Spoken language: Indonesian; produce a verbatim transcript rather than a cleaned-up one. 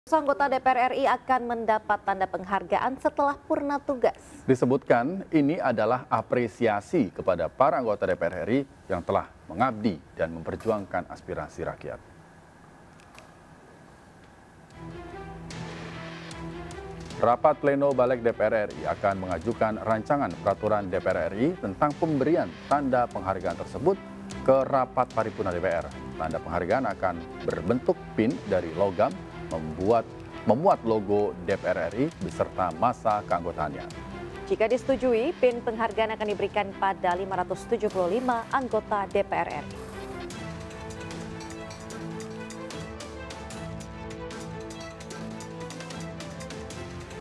Anggota D P R R I akan mendapat tanda penghargaan setelah purna tugas. Disebutkan ini adalah apresiasi kepada para anggota D P R R I yang telah mengabdi dan memperjuangkan aspirasi rakyat. Rapat pleno Balik D P R R I akan mengajukan rancangan peraturan D P R R I tentang pemberian tanda penghargaan tersebut ke rapat paripurna D P R. Tanda penghargaan akan berbentuk pin dari logam, membuat memuat logo D P R R I beserta masa keanggotaannya. Jika disetujui, pin penghargaan akan diberikan pada lima ratus tujuh puluh lima anggota D P R R I.